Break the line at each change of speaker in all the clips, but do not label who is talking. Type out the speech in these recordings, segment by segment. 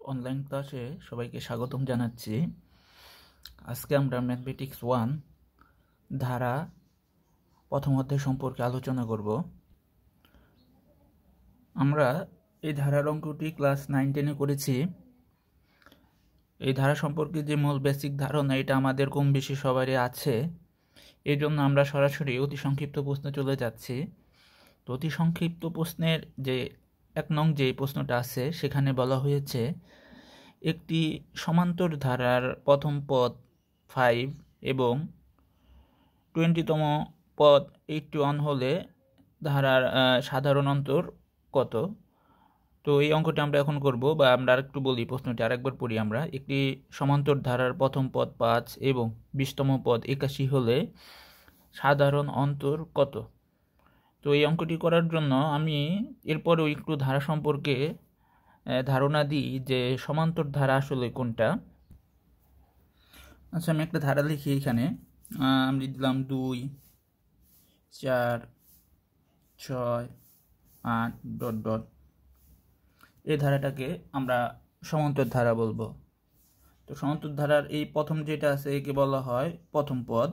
Online ক্লাসে সবাইকে স্বাগতম জানাচ্ছি। আজকে আমরা ম্যাথমেটিক্স 1 ধারা প্রথম অধ্যায় সম্পর্কে আলোচনা করব। আমরা এই ধারার অঙ্কটি ক্লাস 9-10-এ করেছি। এই ধারা সম্পর্কে যে মূল বেসিক ধারণা এটা আমাদের কম বেশি সবারই আছে। এই জন্য আমরা সরাসরি অতি সংক্ষিপ্ত প্রশ্নে চলে যাচ্ছি। তো অতি সংক্ষিপ্ত প্রশ্নের যে 1 নং যে প্রশ্নটা আছে সেখানে বলা হয়েছে একটি সমান্তর ধারার প্রথম পদ 5 এবং 20তম পদ 81 হলে ধারার সাধারণ অন্তর কত। তো এই অঙ্কটি আমরা এখন করব, বা আমরা আরেকটু বলি, প্রশ্নটি আরেকবার পড়ি আমরা। একটি সমান্তর ধারার প্রথম পদ 5 এবং 20তম পদ 81 হলে সাধারণ অন্তর কত। তো এই অঙ্কটি করার জন্য আমি এরপরেও একটু ধারা সম্পর্কে ধারণা দিই যে সমান্তর ধারা আসলে কোনটা। আচ্ছা, আমি একটা ধারা লিখি। এখানে আমি দিলাম 2, 4, 6, 8 ডট ডট। এই ধারাটাকে আমরা সমান্তর ধারা বলবো। তো সমান্তর ধারার এই প্রথম যেটা আছে একে বলা হয় প্রথম পদ।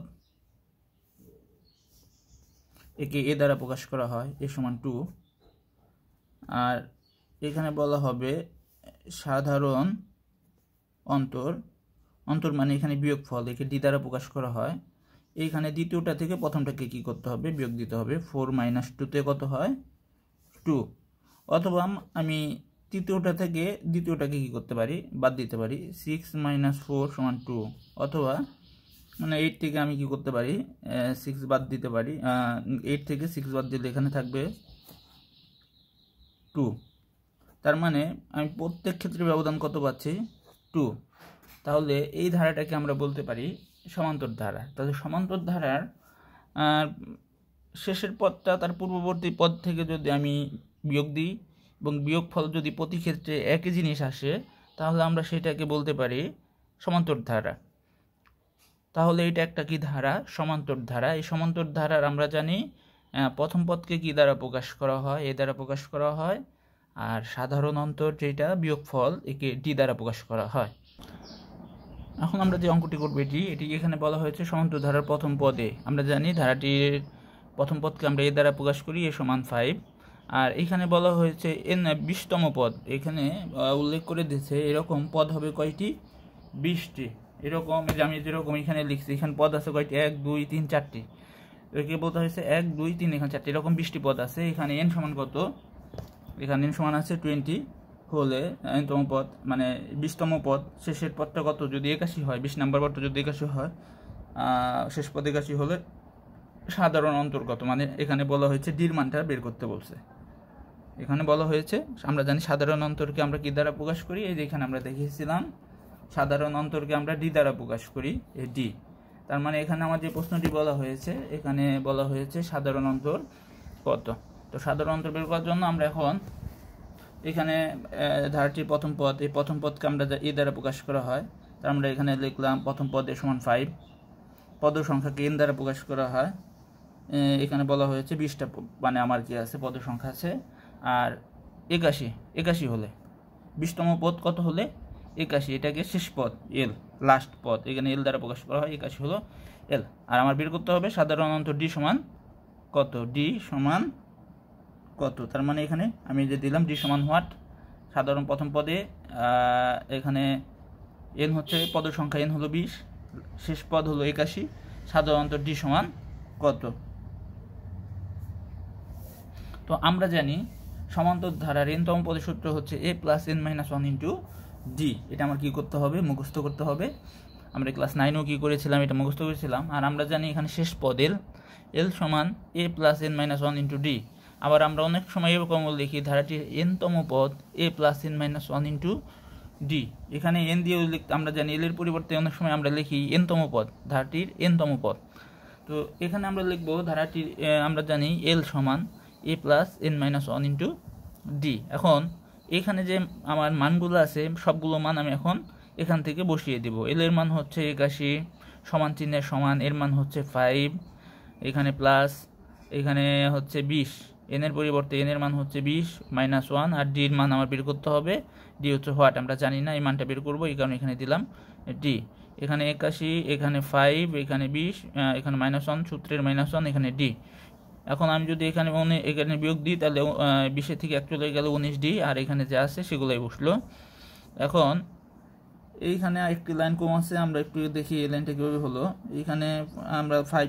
একে এ দ্বারা প্রকাশ করা হয়, a = 2। আর এখানে বলা হবে সাধারণ অন্তর। অন্তর মানে এখানে বিয়োগফল, একে ডি দ্বারা প্রকাশ করা হয়। এইখানে দ্বিতীয়টা থেকে প্রথমটাকে কি করতে হবে, বিয়োগ দিতে হবে। 4 - 2 তে কত হয়, 2। অথবা আমি তৃতীয়টা থেকে দ্বিতীয়টাকে কি করতে পারি, বাদ দিতে পারি। 6 - 4 = 2। অথবা মানে 8 থেকে আমি কি করতে পারি, 6 বাদ দিতে পারি। 8 থেকে 6 বাদ দিলে এখানে থাকবে 2। তার মানে আমি প্রত্যেক ক্ষেত্রে ব্যবধান কত পাচ্ছি, 2। তাহলে এই ধারাটাকে আমরা বলতে পারি সমান্তর ধারা। তাহলে সমান্তর ধারার শেষের পদটা তার পূর্ববর্তী পদ থেকে যদি আমি বিয়োগ দিই এবং বিয়োগফল যদি প্রতি ক্ষেত্রে একই জিনিস আসে, তাহলে আমরা সেটাকে বলতে পারি সমান্তর ধারা। তাহলে এটা একটা কি ধারা, সমান্তর ধারা। এই সমান্তর ধারার আমরা জানি প্রথম পদকে কি দ্বারা প্রকাশ করা হয়, এ দ্বারা প্রকাশ করা হয়। আর সাধারণ অন্তর যেটা বিয়োগফল, একে ডি দ্বারা প্রকাশ করা হয়। এখন আমরা যে অঙ্কটি করব এটি এখানে বলা হয়েছে সমান্তর ধারার প্রথম পদে। আমরা জানি ধারাটির প্রথম পদকে আমরা এ দ্বারা প্রকাশ করি, a = 5। আর এখানে বলা হয়েছে এন 20তম পদ। এখানে উল্লেখ করে দিয়েছে এরকম পদ হবে কয়টি, 20টি। এরকম আমি যেরকম এখানে লিখছি, এখানে পদ আছে কয়টি, 1, 2, 3, 4টি। একে বলতে হয়েছে 1, 2, 3, এখানে 4টি, এরকম 20টি পদ আছে। এখানে n = কত, এখানে n = আছে 20 হলে nতম পদ মানে 20তম পদ শেষের পদটা কত, যদি 81 হয়, 20 নম্বর পদটা যদি 81 হয়, শেষ পদ 81 হলে সাধারণ অন্তর কত। মানে এখানে বলা হয়েছে ডির মানটা বের করতে বলছে। এখানে বলা হয়েছে, আমরা জানি সাধারণ অন্তরকে আমরা কি দ্বারা প্রকাশ করি, এই যে এখানে আমরা দেখিয়েছিলাম সাধারণ অন্তরকে আমরা ডি দ্বারা প্রকাশ করি, এই ডি। তার মানে এখানে আমার যে প্রশ্নটি বলা হয়েছে, এখানে বলা হয়েছে সাধারণ অন্তর কত। তো সাধারণ অন্তর বের করার জন্য আমরা এখন এখানে ধারাটির প্রথম পদ, এই প্রথম পদকে আমরা এ দ্বারা প্রকাশ করা হয়। তার আমরা এখানে লিখলাম প্রথম পদ a = 5। পদ সংখ্যাকে n দ্বারা প্রকাশ করা হয়। এখানে বলা হয়েছে 20টা মানে আমার কি আছে, পদ সংখ্যা আছে। আর 81 হলে 20তম পদ কত হলে 81, এটাকে শেষ পদ এল, লাস্ট পদ, এখানে এল দ্বারা প্রকাশ করা হয়। 81 হলো এল। আর আমার বের করতে হবে সাধারণ অন্তর ডি সমান কত, ডি সমান কত। তার মানে এখানে আমি যে দিলাম ডি সমান হোয়াট, সাধারণ প্রথম পদে এখানে এন হচ্ছে পদ সংখ্যা, এন হলো 20, শেষ পদ হলো 81, সাধারণ অন্তর ডি সমান কত। তো আমরা জানি সমান্তর ধারার nতম পদের সূত্র হচ্ছে a + n - 1 * d। এটা আমার কি করতে হবে, মুখস্থ করতে হবে। আমরা ক্লাস 9-এও কি করেছিলাম, এটা মুখস্থ করেছিলাম। আর আমরা জানি এখানে শেষ পদ l সমান a + n - 1 * d। আবার আমরা অনেক সময় এরকম লিখি ধারাটির nতম পদ a + n - 1 * d। এখানে n দিয়ে আমরা জানি l এর পরিবর্তে অনেক সময় আমরা লিখি nতম পদ, ধারাটির nতম পদ। তো এখানে আমরা লিখব ধারাটির আমরা জানি l সমান a + n - 1 * d। এখন এখানে যে আমার মানগুলো আছে সবগুলো মান আমি এখন এখান থেকে বসিয়ে দেব। এল এর মান হচ্ছে 81, সমান চিহ্নের সমান, এর মান হচ্ছে 5, এখানে প্লাস, এখানে হচ্ছে 20, এন এর পরিবর্তে এন এর মান হচ্ছে 20 - 1, আর ডি এর মান আমার বের করতে হবে। ডি হচ্ছে হোয়াট, আমরা জানি না, এই মানটা বের করবো, এই কারণে এখানে দিলাম ডি। এখানে 81, এখানে 5, এখানে 20, এখানে -1, সূত্রের -1, এখানে ডি। এখন আমি যদি এখানে এখানে বিয়োগ দিই তাহলে 20 থেকে 1 চলে গেলে 19 ডি, আর এখানে যা আছে সেগুলোই বসলো। এখন এইখানে একটি লাইন কম আছে, আমরা একটু দেখি এই লাইনটা কীভাবে হলো। এইখানে আমরা 5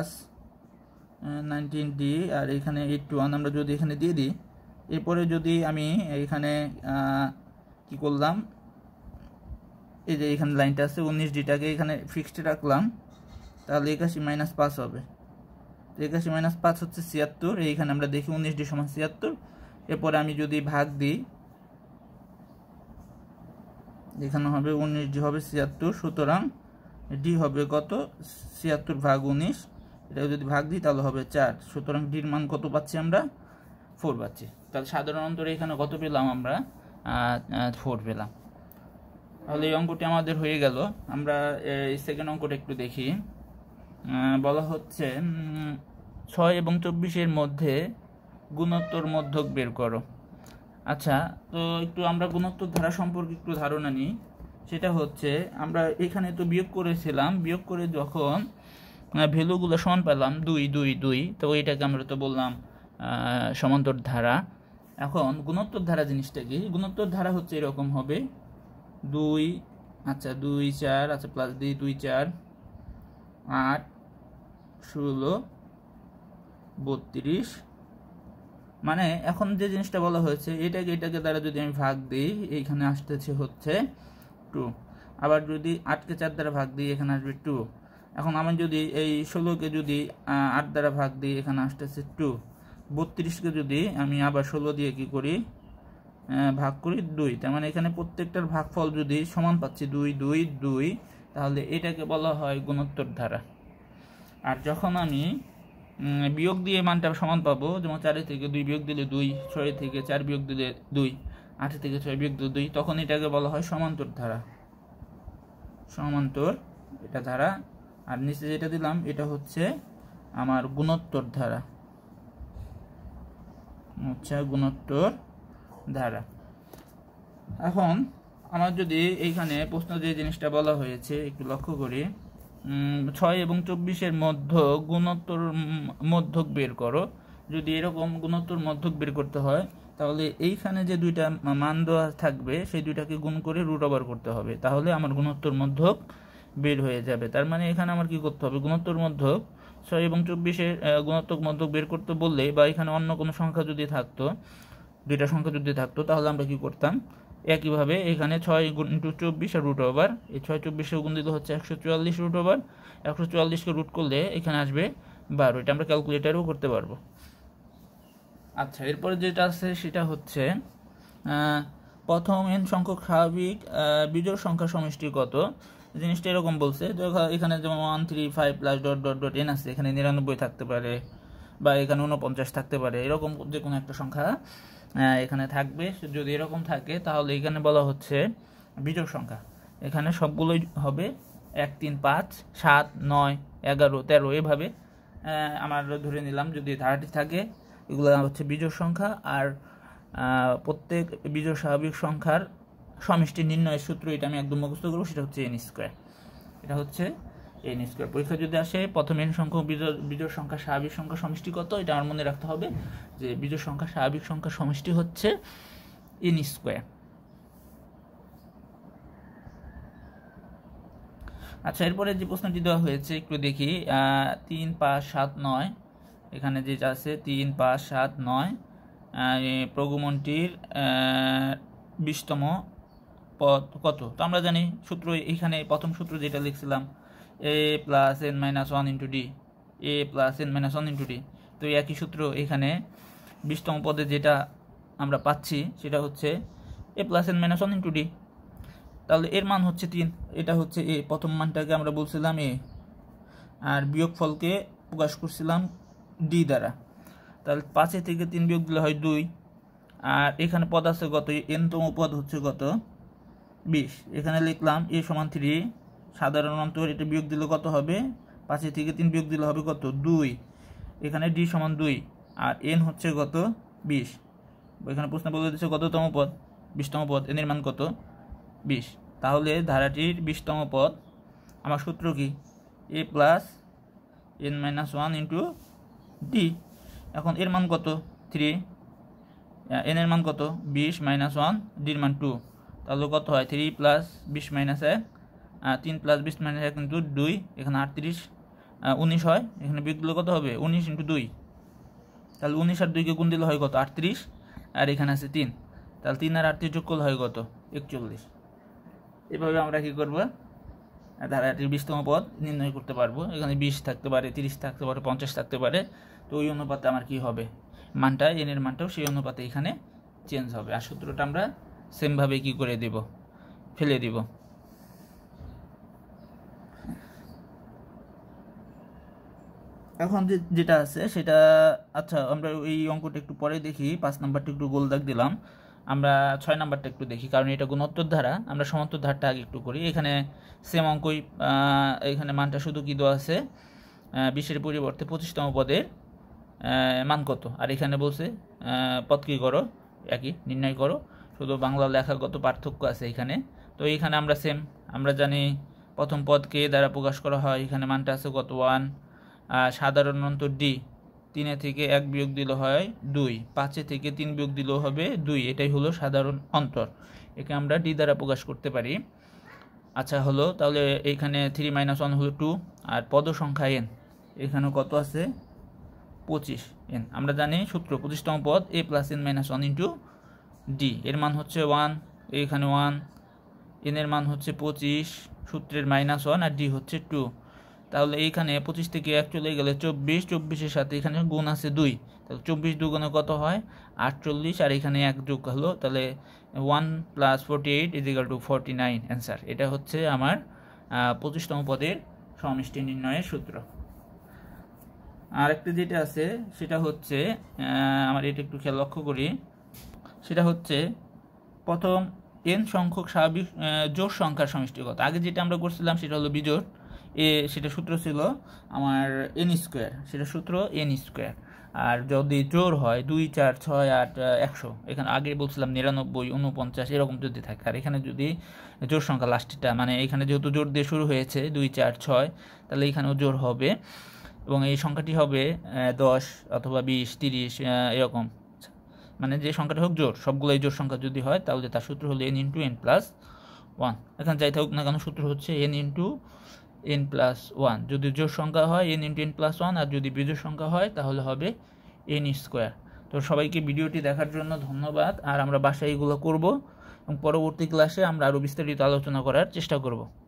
+ 19 ডি, আর এখানে 81 আমরা যদি এখানে দিয়ে দিই, এরপরে যদি আমি এইখানে কি করলাম, এই যে এখানে লাইনটা আছে 19 ডিটাকে এখানে ফিক্সড রাখলাম, তাহলে 81 - 5 হবে। 81 - 5 হচ্ছে 76। এইখানে আমরা দেখি 19 ডি সমান 76। এরপরে আমি যদি ভাগ দিই, এখানে হবে 19 ডি হবে 76, সুতরাং ডি হবে কত, 76 ভাগ 19, এটা যদি ভাগ দিই তাহলে হবে 4, সুতরাং ডির মান কত পাচ্ছি আমরা, 4 পাচ্ছি। তাহলে সাধারণ অন্তরে এখানে কত পেলাম আমরা, 4 পেলাম। তাহলে এই অঙ্কটি আমাদের হয়ে গেল। আমরা এই সেকেন্ড অঙ্কটা একটু দেখি। বলা হচ্ছে 6 এবং 24-এর মধ্যে গুণোত্তর মধ্যক বের করো। আচ্ছা, তো একটু আমরা গুণোত্তর ধারা সম্পর্কে একটু ধারণা নিই। সেটা হচ্ছে, আমরা এখানে তো বিয়োগ করেছিলাম, বিয়োগ করে যখন ভ্যালুগুলো সমান পেলাম 2 2 2, তো এটাকে আমরা তো বললাম সমান্তর ধারা। এখন গুণোত্তর ধারা জিনিসটা কি, গুণোত্তর ধারা হচ্ছে এরকম হবে 2, আচ্ছা 2 4, আচ্ছা প্লাস দিই 2 4 8 16 32, মানে এখন যে জিনিসটা বলা হয়েছে এটাকে দ্বারা যদি আমি ভাগ দিই, এইখানে আসতেছে হচ্ছে 2, আবার যদি 8কে 4 দ্বারা ভাগ দিই এখানে আসবে 2। এখন আমি যদি এই 16কে যদি 8 দ্বারা ভাগ দিই এখানে আসতেছে 2। 32কে যদি আমি আবার 16 দিয়ে কি করি, ভাগ করি 2, তার মানে এখানে প্রত্যেকটার ভাগফল যদি সমান পাচ্ছি 2 2 2, তাহলে এটাকে বলা হয় গুণোত্তর ধারা। আর যখন আমি বিয়োগ দিয়ে মানটা সমান পাবো, যেমন 4 থেকে 2 বিয়োগ দিলে 2, 6 থেকে 4 বিয়োগ দিলে 2, 8 থেকে 6 বিয়োগ দিলে 2, তখন এটাকে বলা হয় সমান্তর ধারা, সমান্তর এটা ধারা। আর নিচে যেটা দিলাম এটা হচ্ছে আমার গুণোত্তর ধারা, আচ্ছা গুণোত্তর ধারা। এখন আমার যদি এইখানে প্রশ্ন যে জিনিসটা বলা হয়েছে একটু লক্ষ্য করি, 6 এবং 24-এর মধ্যে গুণোত্তর মধ্যক বের করো। যদি এরকম গুণোত্তর মধ্যক বের করতে হয় তাহলে এইখানে যে দুইটা মান দেওয়া থাকবে সেই দুইটাকে গুণ করে রুট ওভার করতে হবে, তাহলে আমার গুণোত্তর মধ্যক বের হয়ে যাবে। তার মানে এখানে আমার কি করতে হবে, গুণোত্তর মধ্যক 6 এবং 24-এর গুণোত্তর মধ্যক বের করতে বললে, বা এখানে অন্য কোনো সংখ্যা যদি থাকতো, দুইটা সংখ্যা যদি থাকতো, তাহলে আমরা কি করতাম, একইভাবে এখানে 6 × 24 আর রুট ওভার, এই 6 24 গুণ দিলে হচ্ছে 144 রুট ওভার, 144কে রুট করলে এখানে আসবে 12। এটা আমরা ক্যালকুলেটারেও করতে পারবো। আচ্ছা, এরপরে যেটা আছে সেটা হচ্ছে প্রথম n সংখ্যক স্বাভাবিক বিজোড় সংখ্যা সমষ্টি কত। জিনিসটা এরকম বলছে, এখানে যেমন 1 3 5 plus dot dot dot n আছে, এখানে 99 থাকতে পারে, বা এখানে 49 থাকতে পারে, এরকম যে কোনো একটা সংখ্যা এখানে থাকবে। যদি এরকম থাকে তাহলে এখানে বলা হচ্ছে বিজোড় সংখ্যা। এখানে সবগুলোই হবে 1 3 5 7 9 11 13, এভাবে আমার ধরে নিলাম যদি ধারাটি থাকে, এগুলো হচ্ছে বিজোড় সংখ্যা। আর প্রত্যেক বিজোড় স্বাভাবিক সংখ্যার সমষ্টি নির্ণয়ের সূত্র, এটা আমি একদম মুখস্থ করবো, সেটা হচ্ছে n স্কয়ার। এটা হচ্ছে n স্কয়ার। পরীক্ষা যদি আসে প্রথম n সংখ্যক বিজোড় সংখ্যা স্বাভাবিক সংখ্যা সমষ্টি কত, এটা আমার মনে রাখতে হবে যে বিজোড় সংখ্যা স্বাভাবিক সংখ্যার সমষ্টি হচ্ছে n স্কয়ার। আচ্ছা, এরপরে যে প্রশ্নটি দেওয়া হয়েছে একটু দেখি, 3 5 7 9, এখানে যেটা আছে 3 5 7 9, প্রগুমনটির 20তম পদ কত। তো আমরা জানি সূত্র, এখানে প্রথম সূত্র যেটা লিখছিলাম a + n - 1 × d, a + n - 1 × d। তো একই সূত্র এখানে 20তম পদে যেটা আমরা পাচ্ছি সেটা হচ্ছে a + n - 1 × d। তাহলে এর মান হচ্ছে 3, এটা হচ্ছে a, প্রথম মানটাকে আমরা বলছিলাম a, আর বিয়োগফলকে প্রকাশ করছিলাম d দ্বারা। তাহলে 5 থেকে 3 বিয়োগ দিলে হয় 2, আর এখানে পদ আছে কত, n-তম পদ হচ্ছে কত 20। এখানে লিখলাম a = 3, সাধারণ অন্তর, এটা বিয়োগ দিলে কত হবে, 5 থেকে 3 বিয়োগ দিলে হবে কত 2, এখানে d = 2, আর এন হচ্ছে কত 20। এখানে প্রশ্ন বলে দিচ্ছে কততম পদ, 20তম পদ, এন এর মান কত 20। তাহলে ধারাটির 20তম পদ, আমার সূত্র কি a plus n minus 1 into d. এখন এর মান কত 3, এন এর মান কত 20 মাইনাস 1, ডির মান 2। তাহলে কত হয় 3 plus 20 minus 1, 3 plus 20 minus 1 into 2, এখানে 38 19 হয়। এখানে বিয়োগ দিলে কত হবে 19 ইন্টু 2। তাহলে 19 আর 2কে গুণ দিলে হয় কত 38, আর এখানে আছে 3। তাহলে 3 আর 38 যোগ করলে হয় কত 41। এভাবে আমরা কী করবো ধারাটির 20তম পদ নির্ণয় করতে পারবো। এখানে 20 থাকতে পারে, 30 থাকতে পারে, 50 থাকতে পারে। তো ওই অনুপাতে আমার কি হবে মানটা, এনের মানটাও সেই অনুপাতে এখানে চেঞ্জ হবে। আর সূত্রটা আমরা সেমভাবে কি করে দেব, ফেলে দিব। এখন যেটা আছে সেটা, আচ্ছা আমরা এই অঙ্কটা একটু পরে দেখি। 5 নাম্বারটা একটু গোল দাগ দিলাম। আমরা 6 নাম্বারটা একটু দেখি, কারণ এটা গুণোত্তর ধারা। আমরা সমান্তর ধারটা আগে একটু করি। এখানে সেম অঙ্কই, এখানে মানটা শুধু কি দেওয়া আছে 20-এর পরিবর্তে 25তম পদের মান কত, আর এখানে বলছে পদ কী করো, একই নির্ণয় করো, শুধু বাংলা লেখাগত পার্থক্য আছে এখানে। তো এইখানে আমরা সেম, আমরা জানি প্রথম পদকে দ্বারা প্রকাশ করা হয়। এখানে মানটা আছে কত 1, সাধারণ অন্তর ডি, 3 থেকে 1 বিয়োগ দিলে হয় 2, 5 থেকে 3 বিয়োগ দিলেও হবে 2। এটাই হলো সাধারণ অন্তর, একে আমরা ডি দ্বারা প্রকাশ করতে পারি। আচ্ছা হলো, তাহলে এইখানে 3 - 1 হলো 2, আর পদ সংখ্যা এন, এখানে কত আছে 25 এন। আমরা জানি সূত্র 25তম পদ a plus n minus 1 into d, এর মান হচ্ছে 1, এইখানে 1, এন এর মান হচ্ছে 25, সূত্রের -1, আর ডি হচ্ছে 2। তাহলে এইখানে 25 থেকে 1 চলে গেলে 24, 24-এর সাথে এখানে গুণ আছে 2, তাহলে 24 দুগুণে কত হয় 48, আর এখানে 1 যোগ হলো, তাহলে 1 + 48 = 49 অ্যান্সার। এটা হচ্ছে আমার 25তম পদের সমষ্টি নির্ণয়ের সূত্র। আরেকটা যেটা আছে সেটা হচ্ছে, আমার এটা একটু খেয়াল লক্ষ্য করি, সেটা হচ্ছে প্রথম n সংখ্যক স্বাভাবিক জোড় সংখ্যার সমষ্টি কত। আগে যেটা আমরা করছিলাম সেটা হলো বিজোড়, সেটা সূত্র ছিল আমার n², সেটা সূত্র n²। আর যদি জোড় হয় 2, 4, 6, 8, 100, এখানে আগে বলছিলাম 99, 49 এরকম যদি থাকে। আর এখানে যদি জোড় সংখ্যা লাস্টটা, মানে এখানে যেহেতু জোড় দিয়ে শুরু হয়েছে 2, 4, 6, তাহলে এখানেও জোড় হবে, এবং এই সংখ্যাটি হবে 10 অথবা 20, 30 এরকম। মানে যে সংখ্যাটা হোক জোড়, সবগুলোই জোড় সংখ্যা যদি হয় তাহলে তার সূত্র হলো n × n + 1। এখানে যাই থাকুক না কেন সূত্র হচ্ছে n × n + 1। যদি জোড় সংখ্যা হয় n × n + 1, আর যদি বিজোড় সংখ্যা হয় তাহলে হবে n²। তো সবাইকে ভিডিওটি দেখার জন্য ধন্যবাদ। আর আমরা বাসায় এগুলো করব, এবং পরবর্তী ক্লাসে আমরা আরও বিস্তারিত আলোচনা করার চেষ্টা করব।